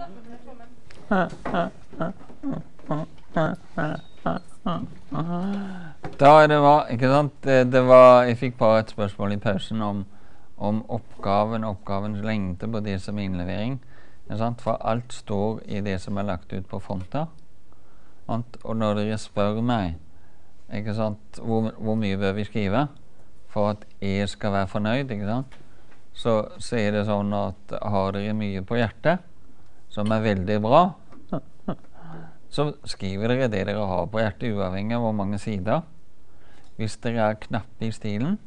Det var, ikke sant, jeg fikk bare et spørsmål i pausen om oppgavens lengde på det som er innlevering. Ikke sant? For alt står i det som er lagt ut på fronta. Og når dere spør meg, ikke sant, hvor mye bør vi skrive for at jeg skal være fornøyd, ikke sant? Så er det sånn at har dere mye på hjertet, som er veldig bra, så skriver dere det dere har på hjertet, uavhengig av hvor mange sider. Hvis dere er knappe i stilen,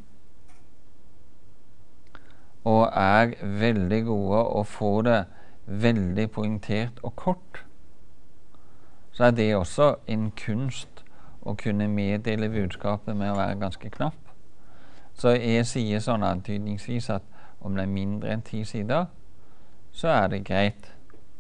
og er veldig gode å få det veldig poengtert og kort, så er det også en kunst å kunne meddele budskapet med å være ganske knapp. Så jeg sier sånn antydningsvis at om det er mindre enn 10 sider, så er det greit.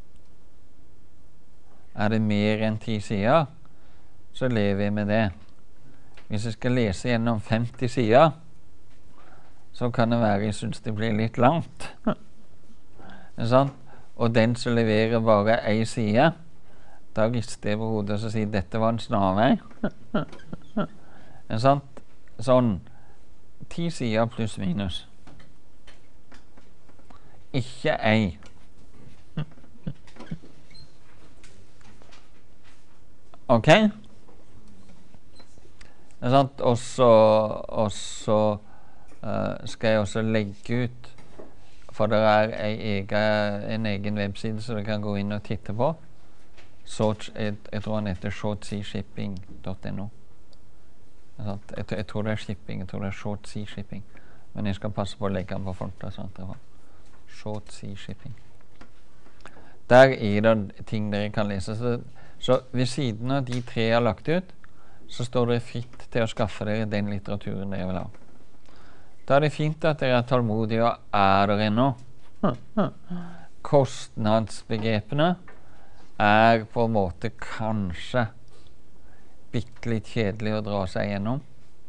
Er det mer enn 10 sider, så lever jeg med det. Hvis jeg skal lese gjennom 50 sider, så kan det være jeg synes det blir litt langt. Sånn? Og den som leverer bare 1 side, da rister jeg på hodet og sier dette var en snarvei. Sånn 10 sider pluss minus. Ikke 1. Ok? Og så skal jeg også legge ut, for det er en egen webside så du kan gå inn og titte på. Jeg tror den heter shortseashipping.no. Jeg tror det er shipping, jeg tror det er shortseashipping. Men jeg skal passe på å legge den på fronten. Shortseashipping. Der er det ting dere kan lese. Så ved siden av de 3 jeg har lagt ut, så står dere fritt til å skaffe dere den litteraturen dere vil ha. Da er det fint at dere er tålmodige og er der ennå. Kostnadsbegrepene er på en måte kanskje bitte litt kjedelig å dra seg gjennom.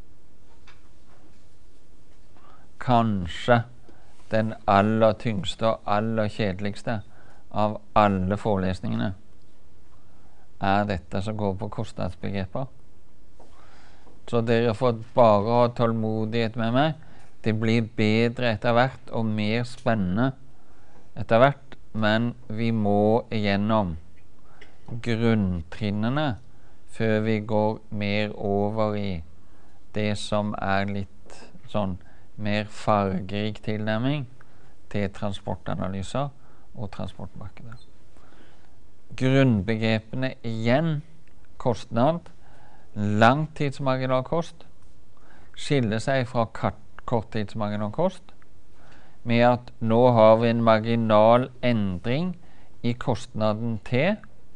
Kanskje den aller tyngste og aller kjedeligste av alle forelesningene er dette som går på kostnadsbegreper. Så dere får bare ha tålmodighet med meg. Det blir bedre etter hvert og mer spennende etter hvert, men vi må igjennom grunntrinnene før vi går mer over i det som er litt sånn mer fargerik tilnærming til transportanalyser og transportmarkeder. Grunnbegrepene igjen: kostnad, langtidsmarginalkost, skiller seg fra korttidsmarginalkost med at nå har vi en marginal endring i kostnaden til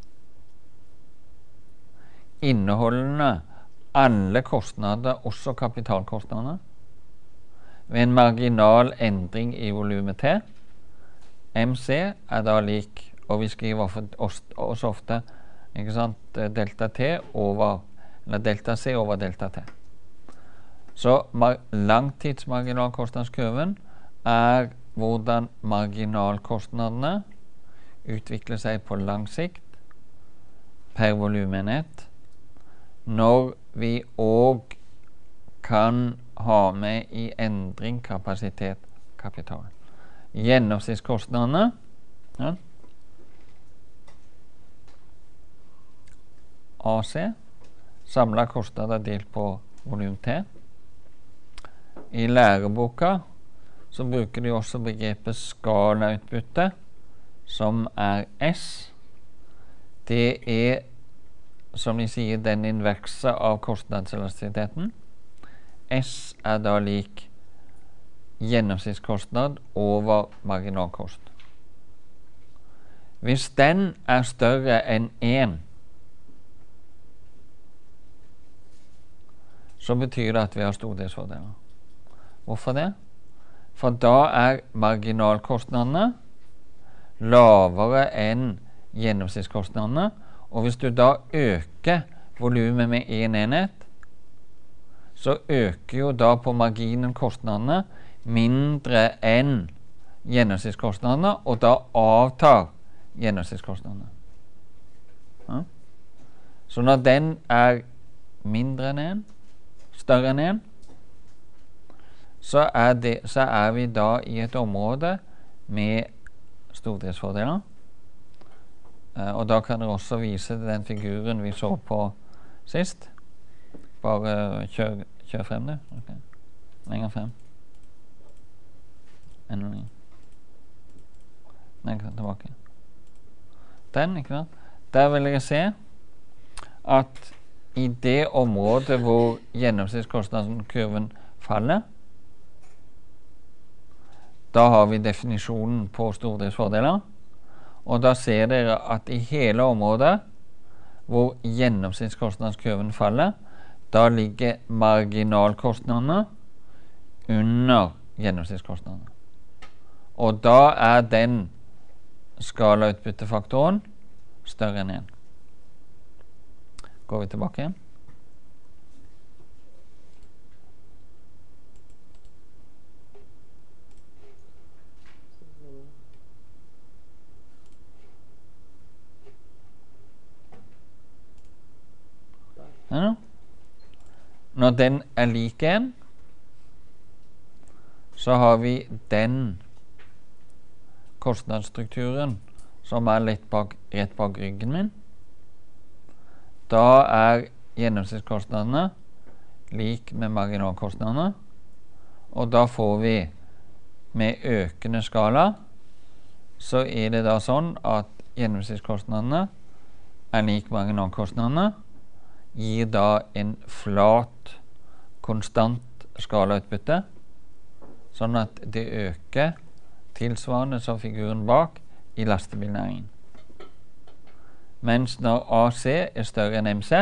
inneholdende alle kostnader, også kapitalkostnader, ved en marginal endring i volumet T. MC er da lik, og vi skriver også ofte, ikke sant, delta T over, eller delta C over delta T. Så langtidsmarginalkostnadskurven er hvordan marginalkostnadene utvikler seg på lang sikt per volumenhet, når vi også kan ha med i endring kapasitet, kapital. Gjennomsnittskostnadene, ja. AC, samlet kostnader delt på volum T. I læreboka så bruker de også begrepet skalautbytte, som er S. Det er, som de sier, den inverse av kostnadselastisiteten. S er da lik gjennomsnittskostnad over marginalkost. Hvis den er større enn 1, så betyr det at vi har stordelsfordeler. Hvorfor det? For da er marginalkostnadene lavere enn gjennomsnittskostnadene, og hvis du da øker volumet med 1 enhet, så øker jo da på marginen kostnadene mindre enn gjennomsnittskostnadene, og da avtar gjennomsnittskostnadene. Ja. Så når den er mindre enn 1, større enn 1, så er vi da i et område med stordriftsfordeler. Og da kan dere også vise den figuren vi så på sist. Bare kjør frem det. Okay. Lenger frem. Enda lenger. Lenger tilbake. Den, ikke sant? Der vil dere se at i det området hvor gjennomsnittskostnadskurven faller, da har vi definisjonen på stordriftsfordeler. Og da ser dere at i hele området hvor gjennomsnittskostnadskurven faller, da ligger marginalkostnadene under gjennomsnittskostnadene. Og da er den skalautbyttefaktoren større enn 1. Går vi tilbake igjen. Ja. Når den er lik 1, så har vi den kostnadsstrukturen som er rett bak ryggen min. Da er gjennomsnittskostnadene lik med marginalkostnadene, og da får vi med økende skala, så er det da sånn at gjennomsnittskostnadene er lik marginalkostnadene, gir da en flat, konstant skalautbytte, sånn at det øker tilsvarende som figuren bak i lastebilnæringen. Mens når AC er større enn MC,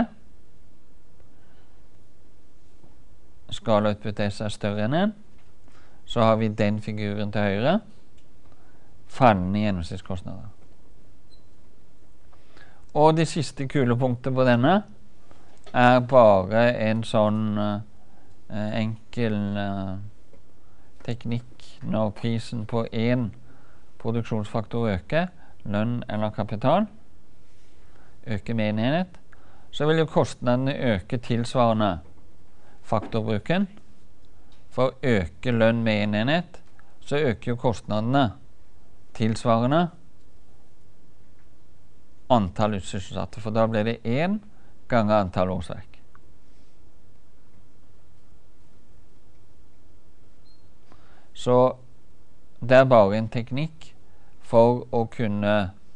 skalautbytte S er større enn 1, så har vi den figuren til høyre, fallende gjennomsnittskostnader. Og det siste kulepunktet på denne er bare en sånn enkel teknikk når prisen på en produksjonsfaktor øker, lønn eller kapital, øker med en enhet, så vil jo kostnadene øke tilsvarende faktorbruken. For å øke lønn med en enhet, så øker jo kostnadene tilsvarende antall utsysselsatte, for da blir det 1 ganger antall årsverk. Så det er bare en teknikk for å kunne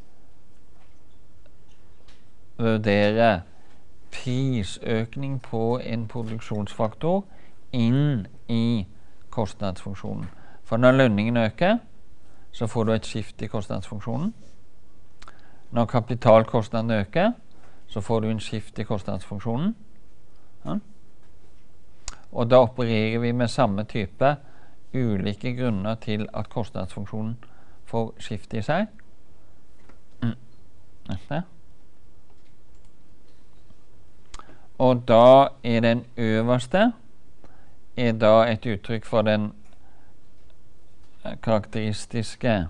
vurdere prisøkning på en produksjonsfaktor inn i kostnadsfunksjonen. For når lønningen øker, så får du et skift i kostnadsfunksjonen. Når kapitalkostnaden øker, så får du en skift i kostnadsfunksjonen. Ja. Og da opererer vi med samme type ulike grunner til at kostnadsfunksjonen får skift i seg. Neste. Og da er den øverste er da et uttrykk for den karakteristiske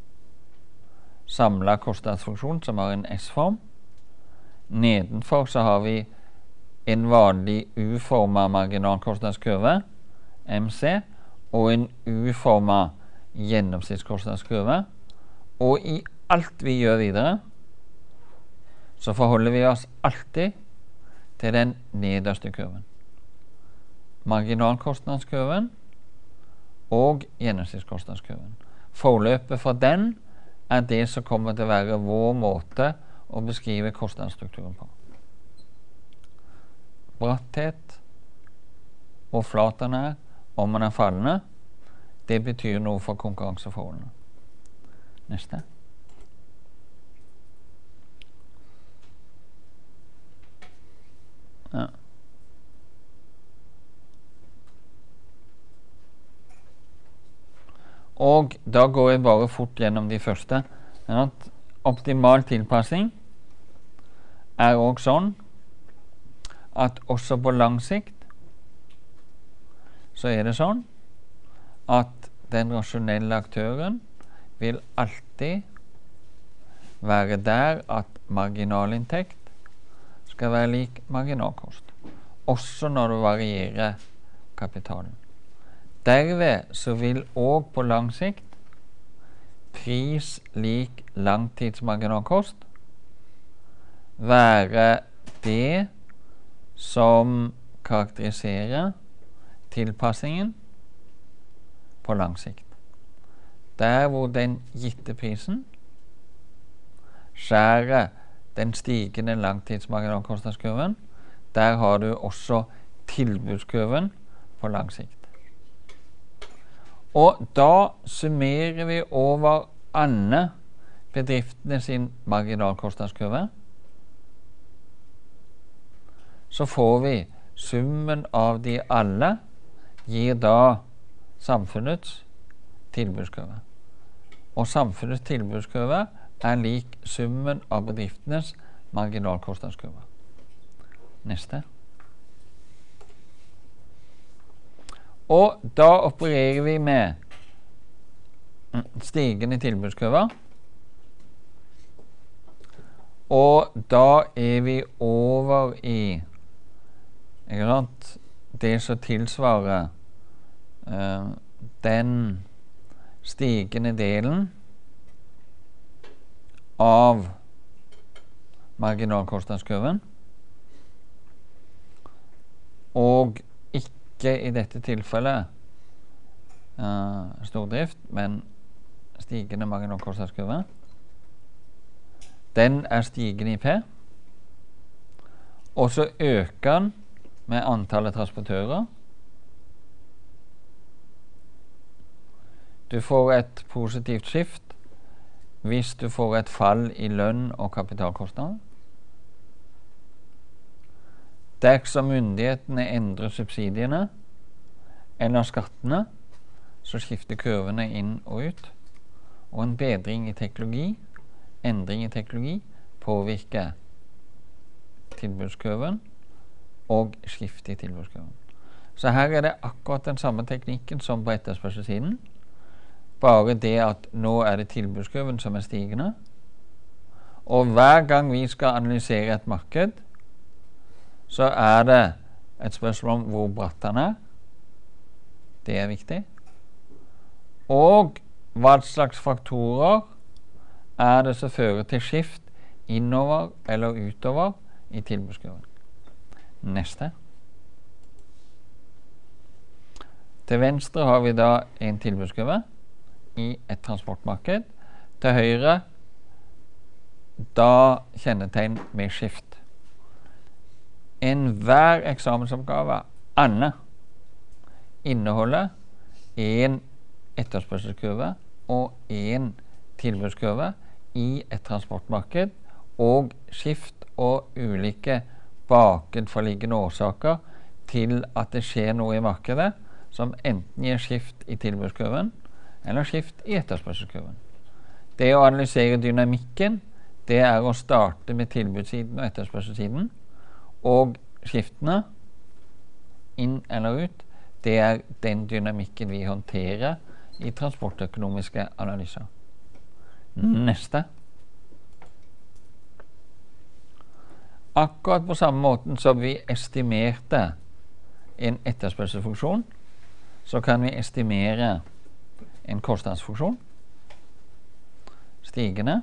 samla kostnadsfunksjon som har en S-form. Nedenfor så har vi en vanlig U-formet marginalkostnadskurve, MC, og en U-formet gjennomsnittskostnadskurve. Og i alt vi gjør videre, så forholder vi oss alltid til den nederste kurven. Marginalkostnadskurven og gjennomsnittskostnadskurven. Forløpet for den er det som kommer til å være vår måte å beskrive kostnadsstrukturen på. Bratthet og flaten er, om man er fallende, det betyr noe for konkurranseforholdene. Neste. Ja. Og da går jeg bare fort gjennom de første. Optimal tilpassing er også sånn at også på lang sikt så er det sånn at den rasjonelle aktøren vil alltid være der at marginalinntekt skal være lik marginalkost, også når du varierer kapitalen. Derved så vil også på lang sikt pris lik langtidsmarginalkost være det som karakteriserer tilpassingen på lang sikt. Der hvor den gitte prisen skjærer den stigende langtidsmarginalkostnadskurven, der har du også tilbudskurven på lang sikt. Og da summerer vi over alle bedriftene sin marginalkostnadskurve, så får vi summen av de alle gir da samfunnets tilbudskurve. Og samfunnets tilbudskurve er lik summen av bedriftenes marginalkostnadskurve. Neste. Og da opererer vi med stigende tilbudskurve. Og da er vi over i det som tilsvarer den stigende delen av marginalkostnadskurven, og ikke i dette tilfellet stordrift, men stigende marginalkostnadskurve. Den er stigende i P, og så øker den med antallet transportører. Du får et positivt skift hvis du får et fall i lønn og kapitalkostnader. Dersom myndighetene endrer subsidiene eller skattene, så skifter kurvene inn og ut. Og en bedring i teknologi, endring i teknologi, påvirker tilbudskurven og skifte i tilbudskurven. Så her er det akkurat den samme teknikken som på etterspørselssiden. Bare det at nå er det tilbudskurven som er stigende. Og hver gang vi skal analysere et marked, så er det et spørsmål om hvor bratt den er. Det er viktig. Og hva slags faktorer er det som fører til skift innover eller utover i tilbudskurven. Neste. Til venstre har vi da en tilbudskurve i et transportmarked. Til høyre da kjennetegn med skift. Enhver eksamensoppgave, alle, inneholder en etterspørselskurve og en tilbudskurve i et transportmarked, og skift og ulike bakenforliggende årsaker til at det skjer noe i markedet som enten gir skift i tilbudskurven eller skift i etterspørselskurven. Det å analysere dynamikken, det er å starte med tilbudssiden og etterspørselssiden, og skiftene inn eller ut, det er den dynamikken vi håndterer i transportøkonomiske analyser. Neste. Akkurat på samme måten som vi estimerte en etterspørselsfunksjon, så kan vi estimere en kostnadsfunksjon. Stigende.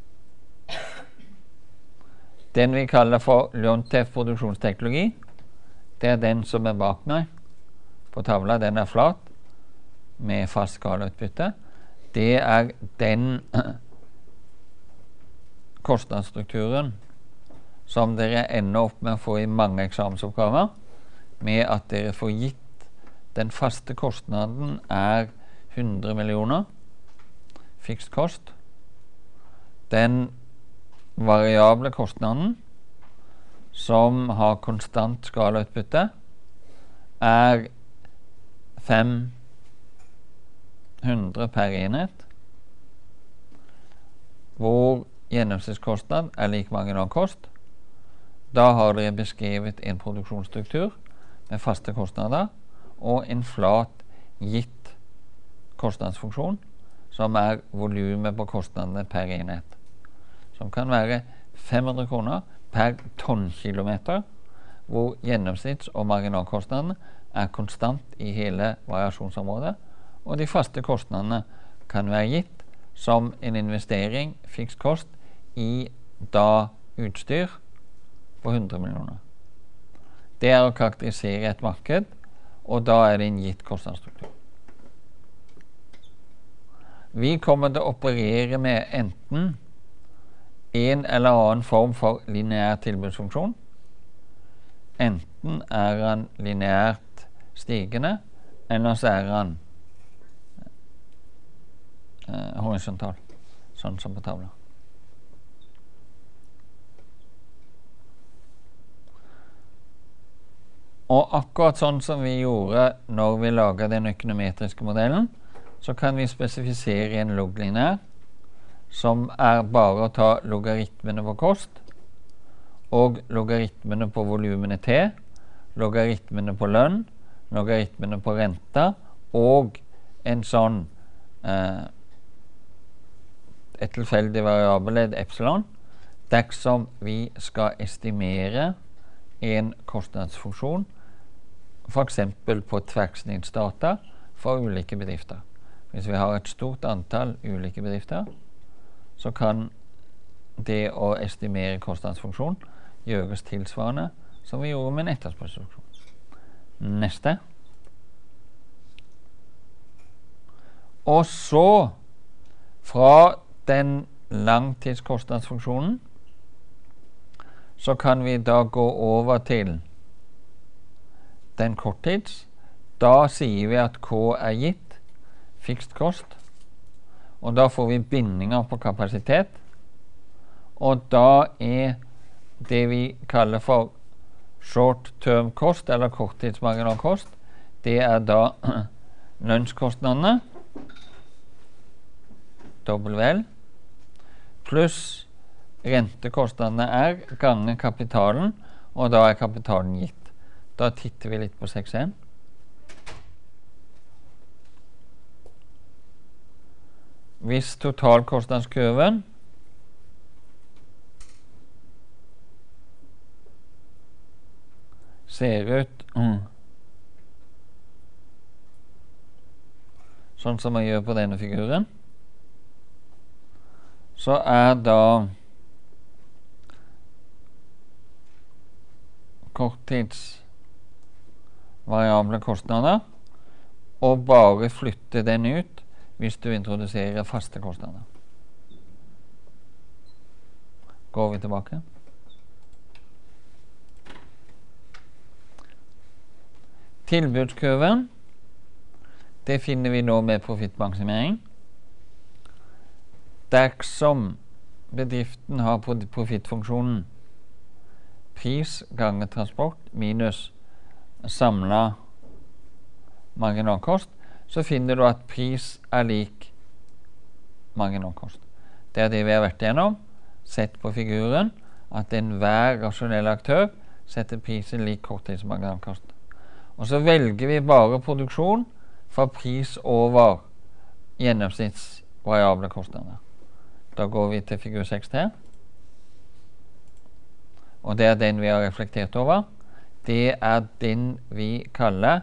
Den vi kaller for Leontief produksjonsteknologi, det er den som er bak meg på tavla. Den er flat med fast skalautbytte. Det er den kostnadsstrukturen som dere ender opp med å få i mange eksamensoppgaver, med at dere får gitt den faste kostnaden er 100 millioner fikst kost. Den variable kostnaden som har konstant skalautbytte er 500 per enhet, hvor gjennomsnittskostnad er lik marginalkost. Da har dere beskrevet en produksjonsstruktur med faste kostnader og en flat gitt kostnadsfunksjon som er volumet på kostnadene per enhet. som kan være 500 kroner per tonnkilometer, hvor gjennomsnitts- og marginalkostnadene er konstant i hele variasjonsområdet, og de faste kostnadene kan være gitt som en investering, fiks kost, i da utstyr på 100 millioner. Det er å karakterisere et marked, og da er det en gitt kostnadsstruktur. Vi kommer til å operere med enten en eller annen form for lineær tilbudsfunksjon. Enten er han lineært stigende, eller så er han horisontal, sånn som på tavla. Og akkurat sånn som vi gjorde når vi laget den økonometriske modellen, så kan vi spesifisere en log-lineær, som er bare å ta logaritmene på kost, og logaritmene på volumene T, logaritmene på lønn, logaritmene på renta, og en sånn et tilfeldig variabelledd epsilon, dersom vi skal estimere en kostnadsfunksjon, for eksempel på tverrsnittsdata for ulike bedrifter. Hvis vi har et stort antall ulike bedrifter, så kan det å estimere kostnadsfunksjon gjøres tilsvarende som vi gjorde med en etterspørselsfunksjon. Neste. Og så, fra den langtidskostnadsfunksjonen, så kan vi da gå over til den korttids. Da sier vi at K er gitt, fikst kost, og da får vi bindinger på kapasitet, og da er det vi kaller for short term kost, eller korttidsmarginalkost, det er da lønnskostnadene, WL, pluss rentekostnadene er ganger kapitalen, og da er kapitalen gitt. Da titter vi litt på 6.1. Hvis totalkostnadskurven ser ut sånn som man gjør på denne figuren, så er da korttids variable kostnader, og bare flytte den ut hvis du introduserer faste kostnader. Går vi tilbake. Tilbudskurven, det finner vi nå med profittmaksimering. Dersom bedriften har profittfunksjonen pris ganger transport minus samlet marginalkost, så finner du at pris er lik marginalkost. Det er det vi har vært gjennom, sett på figuren, at enhver rasjonell aktør setter prisen lik korttidsmarginalkost. Og så velger vi bare produksjon for pris over gjennomsnittsvariable kostnader. Da går vi til figur 6T, og det er den vi har reflektert over. Det er den vi kaller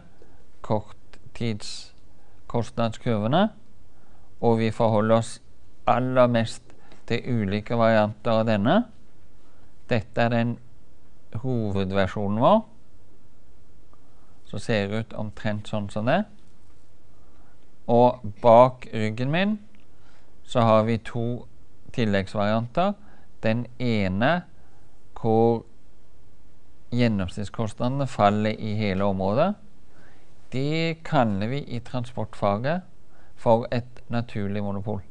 korttidskostnadskurvene, og vi forholder oss aller mest til ulike varianter av denne. Dette er den hovedversjonen vår, som ser ut omtrent sånn som det. Og bak ryggen min så har vi to tilleggsvarianter. Den ene hvor gjennomsnittskostnadene faller i hele området. Det kaller vi i transportfaget for et naturlig monopol.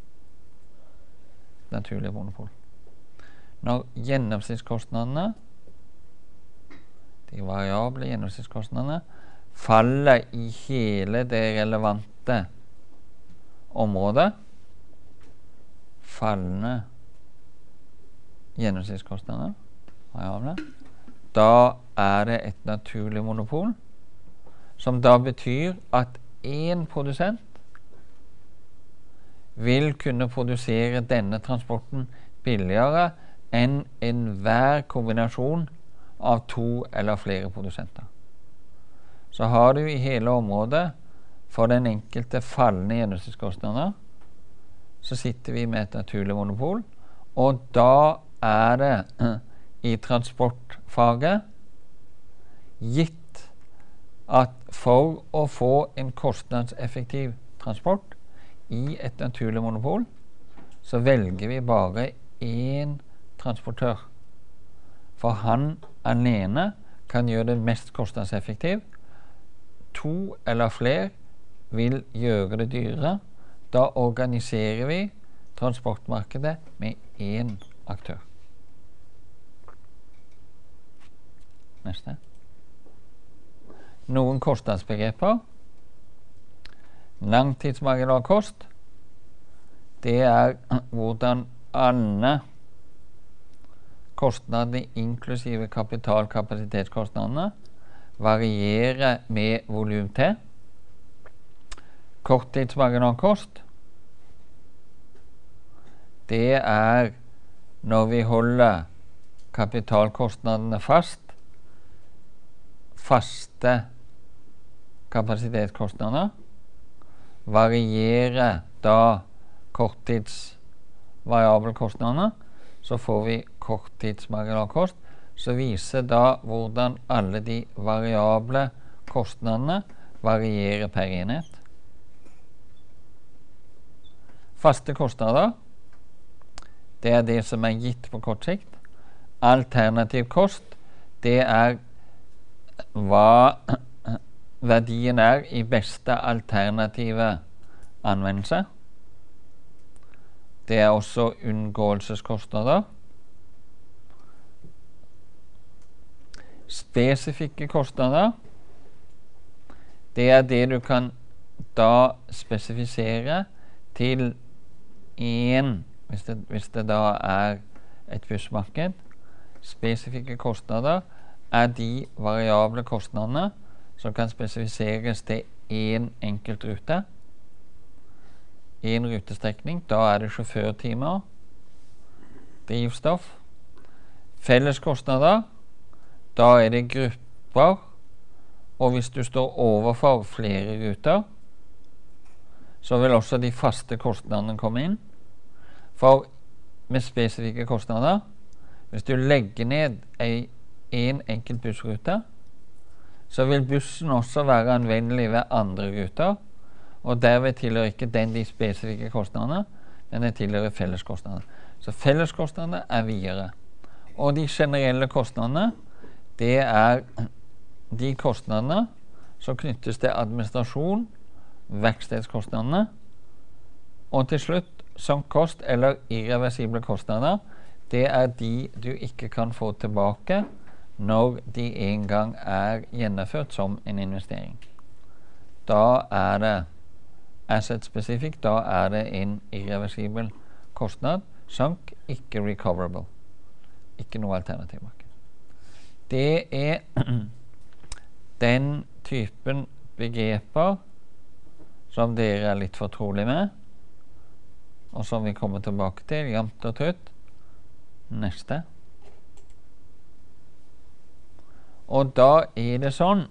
Naturlig monopol. Når gjennomsnittskostnadene, de variable gjennomsnittskostnadene, faller i hele det relevante området, fallende gjennomsnittskostnader, variable, da er det et naturlig monopol, som da betyr at en produsent vil kunne produsere denne transporten billigere enn enhver kombinasjon av 2 eller flere produsenter. Så har du i hele området for den enkelte fallende gjennomsnittskostnader, så sitter vi med et naturlig monopol, og da er det i transportfaget gitt at for å få en kostnadseffektiv transport i et naturlig monopol, så velger vi bare én transportør. For han alene kan gjøre det mest kostnadseffektivt. 2 eller flere vil gjøre det dyrere. Da organiserer vi transportmarkedet med én aktør. Neste. Noen kostnadsbegreper. Langtidsmarginalkost. Det er hvordan alle kostnadene, inklusive kapitalkapasitetskostnadene, varierer med volum T. Korttidsmarginalkost. Det er når vi holder kapitalkostnadene faste kapasitetskostnader, varierer da korttidsvariabelkostnadene, så får vi korttidsmarginalkost, så viser da hvordan alle de variable kostnadene varierer per enhet. Faste kostnader, det er det som er gitt på kort sikt. Alternativ kost, det er hva verdien er i beste alternative anvendelse. Det er også unngåelseskostnader. Spesifikke kostnader, det er det du kan da spesifisere til én, hvis det da er et bussmarked. Spesifikke kostnader er de variable kostnadene som kan spesifiseres til én enkelt rute. En rutestrekning, da er det sjåførtimer, drivstoff. Felleskostnader, da er det grupper, og hvis du står overfor flere ruter, så vil også de faste kostnadene komme inn. For med spesifikke kostnader, hvis du legger ned en enkelt bussrute, så vil bussen også være anvendelig ved andre ruter, og derved tilhører ikke den de spesifikke kostnadene, men det tilhører felleskostnadene. Så felleskostnadene er videre. Og de generelle kostnadene, det er de kostnadene som knyttes til administrasjon, verkstedskostnadene, og til slutt som kost eller irreversible kostnader, det er de du ikke kan få tilbake når de en gang er gjennomført som en investering. Da er det asset-specific, da er det en irreversibel kostnad, sunk, ikke recoverable. Ikke noe alternativ marked. Det er den typen begreper som dere er litt fortrolig med, og som vi kommer tilbake til, jevnt og trutt. Neste. Og da er det sånn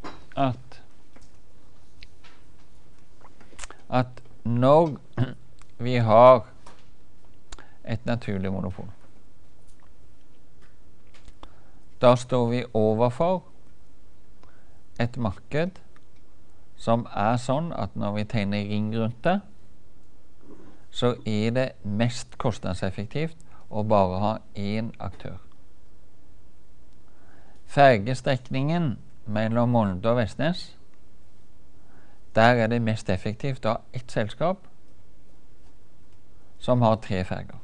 at når vi har et naturlig monopol, da står vi overfor et marked som er sånn at når vi tegner ring rundt det, så er det mest kostnadseffektivt å bare ha én aktør. Fergestrekningen mellom Molde og Vestnes, der er det mest effektivt å ha ett selskap som har 3 ferger.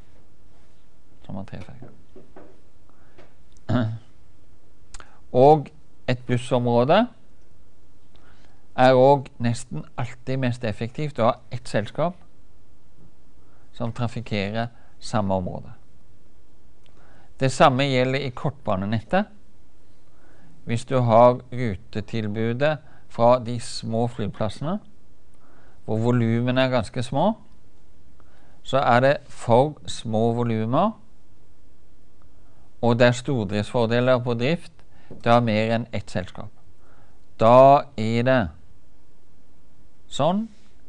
Og et bussområde er også nesten alltid mest effektivt å ha ett selskap som trafikkerer samme område. Det samme gjelder i kortbanenettet. Hvis du har rutetilbudet fra de små flyplassene, hvor volumene er ganske små, så er det for små volumer, og det er stordriftsfordeler på drift, det har mer enn ett selskap. Da er det sånn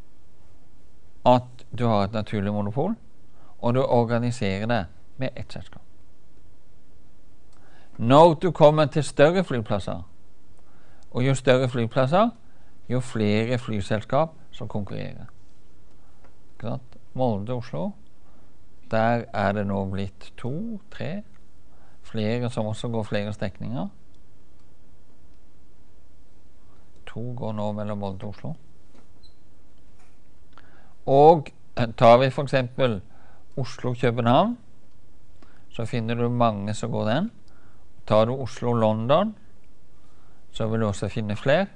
at du har et naturlig monopol, og du organiserer det med ett selskap. Når du kommer til større flyplasser, og jo større flyplasser, jo flere flyselskap som konkurrerer. Molde, Oslo, der er det nå blitt 2, 3, flere som også går flere strekninger. 2 går nå mellom Molde og Oslo. Og tar vi for eksempel Oslo-København, så finner du mange som går den. Tar du Oslo-London, så vil du også finne flere.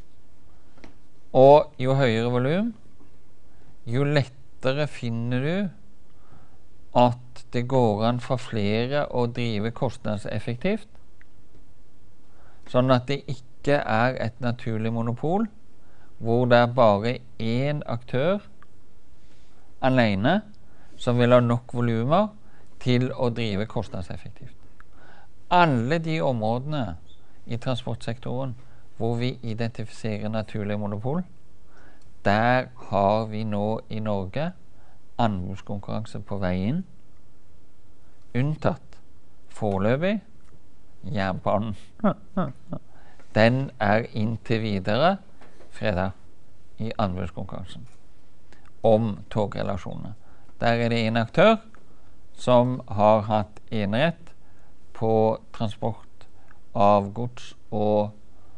Og jo høyere volum, jo lettere finner du at det går an for flere å drive kostnadseffektivt, sånn at det ikke er et naturlig monopol, hvor det er bare én aktør alene som vil ha nok volumer til å drive kostnadseffektivt. Alle de områdene i transportsektoren hvor vi identifiserer naturlig monopol, der har vi nå i Norge anbudskonkurranse på vei inn, unntatt foreløpig jernbanen. Den er inntil videre fredag i anbudskonkurransen om togrelasjonene. Der er det en aktør som har hatt enerett på transport av gods og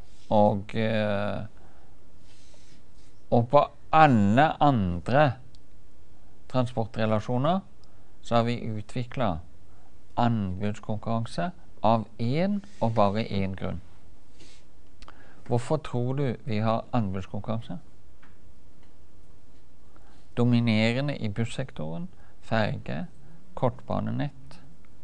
på alle andre transportrelasjoner så har vi utviklet anbudskonkurranse av én og bare én grunn. Hvorfor tror du vi har anbudskonkurranse? Dominerende i bussektoren, ferge, kortbanenett,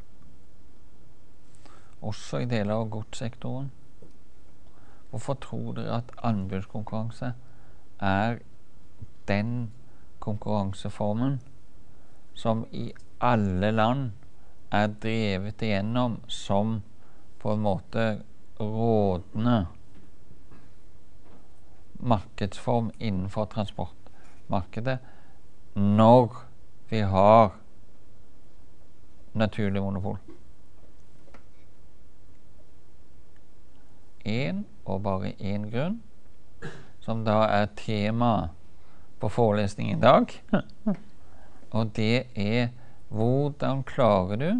også i deler av godssektoren. Hvorfor tror dere at anbudskonkurranse er den konkurranseformen som i alle land er drevet igjennom som på en måte rådende markedsform innenfor transportmarkedet når vi har naturlig monopol? En og bare én grunn, som da er tema på forelesningen i dag, og det er hvordan klarer du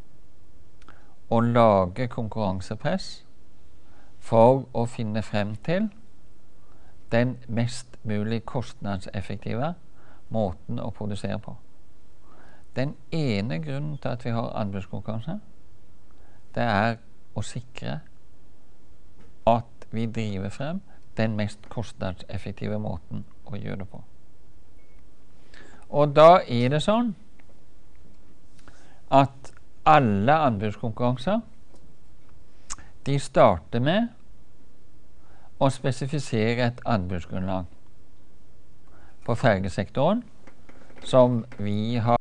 å lage konkurransepress for å finne frem til den mest mulig kostnadseffektive måten å produsere på. Den ene grunnen til at vi har anbudskonkurranse, det er å sikre at vi driver frem den mest kostnadseffektive måten å gjøre det på. Og da er det sånn at alle anbudskonkurranser de starter med å spesifisere et anbudsgrunnlag på fergesektoren som vi har